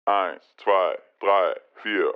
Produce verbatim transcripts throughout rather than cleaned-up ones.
Eins, zwei, drei, vier.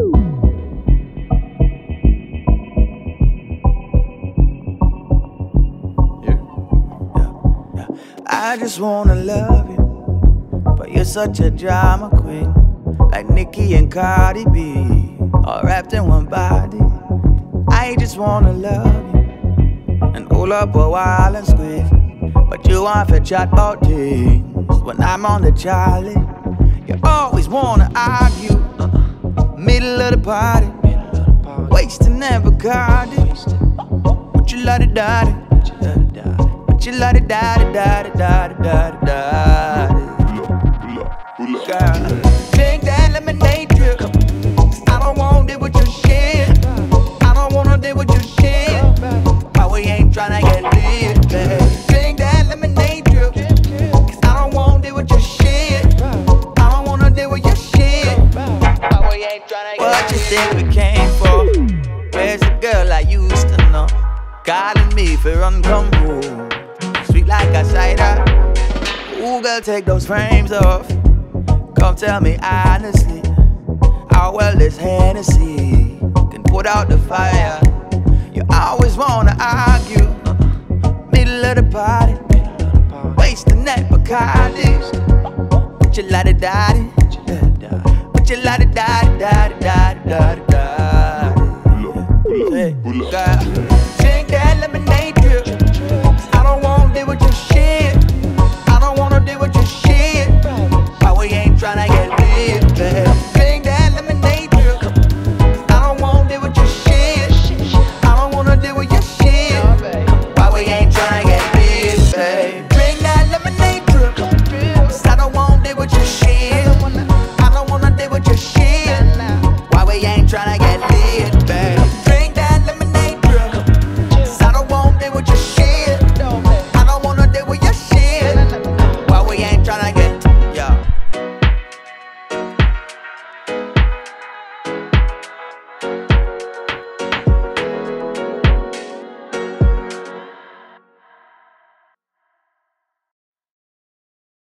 I just wanna love you, but you're such a drama queen, like Nicki and Cardi B, all wrapped in one body. I just wanna love you, and hold up a while and squeeze, but you want to chat about things when I'm on the Charlie. You always wanna argue, middle of the party, wasting every card. But you love it, daddy. But you love it, daddy, daddy, daddy, daddy, daddy. Girl, drink that lemonade drip. I don't wanna deal with your shit. I don't wanna deal with your shit. Why we ain't tryna get lit, babe? Drink that lemonade drip. Cause I don't wanna deal with your shit. I don't wanna deal with your shit. Why we ain't tryna get lit? What you think we came for? Where's the girl I used to know? Calling me for run come home. Sweet like a cider. Ooh, girl, take those frames off. Come tell me honestly, how well this Hennessy can put out the fire. You always wanna argue, middle of the party, wasting that Bacardi. But you like it, daddy, but you like it, daddy, daddy, daddy, daddy.